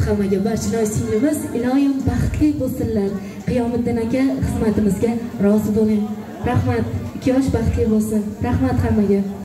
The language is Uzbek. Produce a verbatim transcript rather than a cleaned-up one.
hammaga, barchinoy singlimiz iloyim baxtli bo'lsinlar. Qiyomiddin aka xizmatimizga rozi bo'ling. Rahmat. Ikki yosh baxtli bo'lsin. Rahmat hammaga.